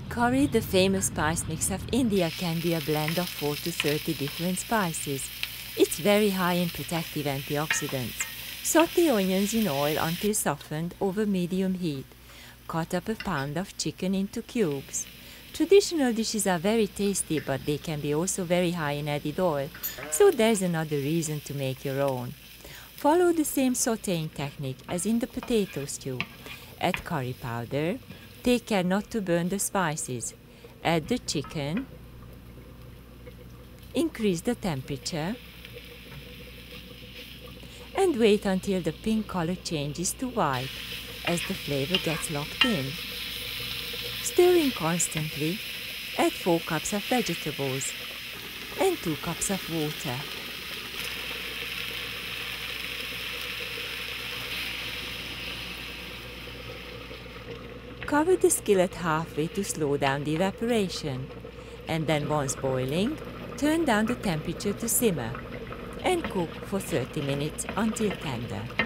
Curry, the famous spice mix of India, can be a blend of 4 to 30 different spices. It's very high in protective antioxidants. Saute onions in oil until softened over medium heat. Cut up a pound of chicken into cubes. Traditional dishes are very tasty, but they can be also very high in added oil, so there's another reason to make your own. Follow the same sautéing technique as in the potato stew. Add curry powder. Take care not to burn the spices. Add the chicken. Increase the temperature. And wait until the pink color changes to white as the flavor gets locked in. Stirring constantly, add 4 cups of vegetables and 2 cups of water. Cover the skillet halfway to slow down the evaporation, and then once boiling, turn down the temperature to simmer and cook for 30 minutes until tender.